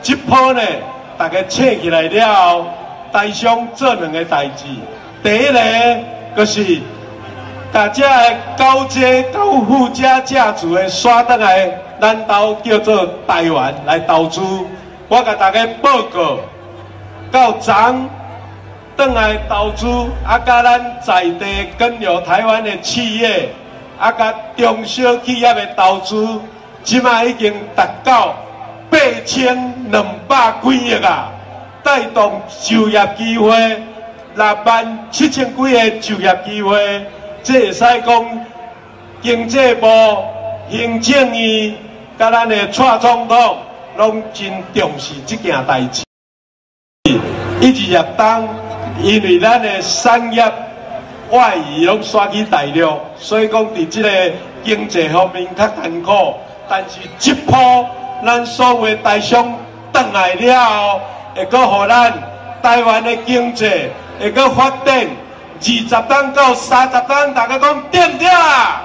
这波呢，大家醒起来了后，台商做两个代志。第一个就是把这个高阶高附加价值的刷倒来，咱都叫做台湾来投资。我甲大家报告，到昨倒来投资，啊，甲咱在地跟有台湾的企业，啊，甲中小企业的投资，即卖已经达到8200几亿啊，带动就业机会67000几个就业机会，这会使讲经济部、行政院甲咱的蔡总统拢真重视这件代志。1、2月冬，因为咱的产业外移拢刷去大陆，所以讲伫这个经济方面较艰苦，但是这波咱所有的台商转来了后，会阁互咱台湾的经济会阁发展20天到30天，大家讲对不对啊？